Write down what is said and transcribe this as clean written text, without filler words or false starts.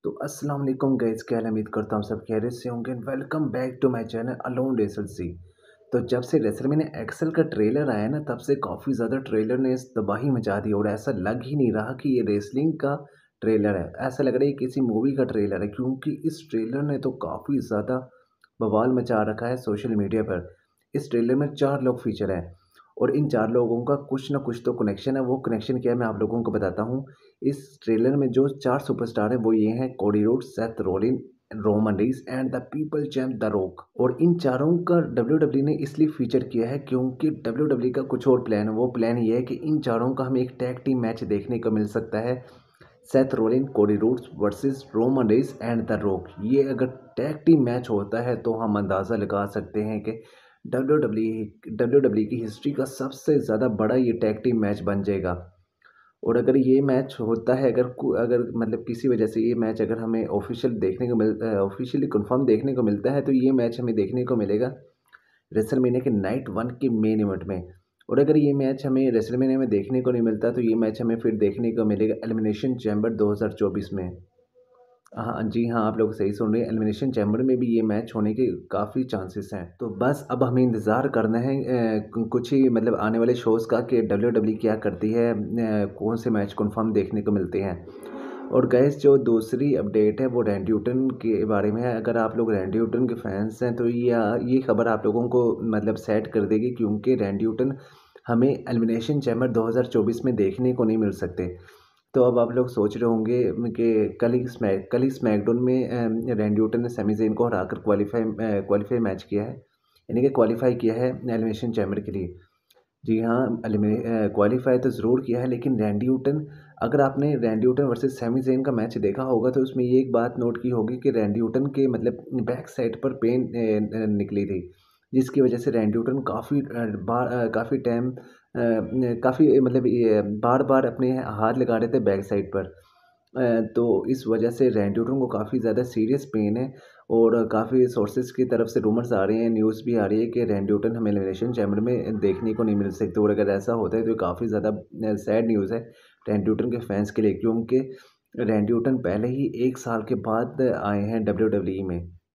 तो अस्सलाम वालेकुम गाइस, क्या हाल है? उम्मीद करता हूँ सब खैरियत से होंगे। Welcome back to my channel alone रेसलसी। तो जब से रेसलमेनिया एक्सेल का ट्रेलर आया ना, तब से काफ़ी ज़्यादा ट्रेलर ने इस तबाही मचा दी और ऐसा लग ही नहीं रहा कि ये रेसलिंग का ट्रेलर है। ऐसा लग रहा है किसी मूवी का ट्रेलर है, क्योंकि इस ट्रेलर ने तो काफ़ी ज़्यादा बवाल मचा रखा है सोशल मीडिया पर। इस ट्रेलर में 4 लोग फीचर हैं और इन 4 लोगों का कुछ ना कुछ तो कनेक्शन है। वो कनेक्शन क्या है, मैं आप लोगों को बताता हूँ। इस ट्रेलर में जो 4 सुपरस्टार हैं वो ये हैं: Cody Rhodes, Seth Rollins, Roman Reigns and the people champ the Rock. और इन चारों का डब्ल्यूडब्ल्यू ने इसलिए फीचर किया है क्योंकि डब्ल्यूडब्ल्यू का कुछ और प्लान है। वो प्लान ये है कि इन चारों का हमें एक टैग टीम मैच देखने को मिल सकता है। Seth Rollins, Cody Rhodes versus Roman Reigns and the Rock. ये अगर टैग टीम मैच होता है तो हम अंदाज़ा लगा सकते हैं कि डब्ल्यूडब्ल्यू की हिस्ट्री का सबसे ज़्यादा बड़ा ये टैग टीम मैच बन जाएगा। और अगर ये मैच होता है, अगर मतलब किसी वजह से ये मैच अगर हमें ऑफिशियली कंफर्म देखने को मिलता है, तो ये मैच हमें देखने को मिलेगा रेसलमेनिया के नाइट 1 के मेन इवेंट में। और अगर ये मैच हमें रेसलमेनिया में देखने को नहीं मिलता, तो ये मैच हमें फिर देखने को मिलेगा एलिमिनेशन चैम्बर 2024 में। हाँ जी, हाँ, आप लोग सही सुन रहे हैं, एलिमिनेशन चैम्बर में भी ये मैच होने के काफ़ी चांसेस हैं। तो बस अब हमें इंतज़ार करना है कुछ ही मतलब आने वाले शोज़ का कि डब्ल्यूडब्ल्यू क्या करती है, कौन से मैच कंफर्म देखने को मिलते हैं। और गाइस, जो दूसरी अपडेट है वो रैंडी ऑर्टन के बारे में है। अगर आप लोग रैंडी ऑर्टन के फैंस हैं तो ये खबर आप लोगों को मतलब सैड कर देगी, क्योंकि रैंडी ऑर्टन हमें एलिमिनेशन चैम्बर 2024 में देखने को नहीं मिल सकते। तो अब आप लोग सोच रहे होंगे कि कल ही स्मैकडाउन में रैंडी ऑर्टन ने सैमी ज़ेन को हराकर क्वालीफाई मैच किया है, यानी कि क्वालीफाई किया है एलिमिनेशन चैम्बर के लिए। जी हाँ, क्वालीफाई तो ज़रूर किया है, लेकिन रैंडी ऑर्टन, अगर आपने Randy Orton versus Sami Zayn का मैच देखा होगा तो उसमें ये एक बात नोट की होगी कि रैंडी ऑर्टन के मतलब बैक साइड पर पेन निकली थी, जिसकी वजह से रैंडी ऑर्टन काफ़ी टाइम काफ़ी मतलब ये बार-बार अपने हाथ लगा रहे थे बैक साइड पर। तो इस वजह से रैंडी ऑर्टन को काफ़ी ज़्यादा सीरियस पेन है और काफ़ी सोर्सेज़ की तरफ से रूमर्स आ रहे हैं, न्यूज़ भी आ रही है कि रैंडी ऑर्टन हमें एलिमिनेशन चैम्बर में देखने को नहीं मिल सकते। और अगर ऐसा होता है तो काफ़ी ज़्यादा सैड न्यूज़ है रैंडी ऑर्टन के फैंस के लिए, क्योंकि रैंडी ऑर्टन पहले ही 1 साल के बाद आए हैं डब्ल्यूडब्ल्यूई में।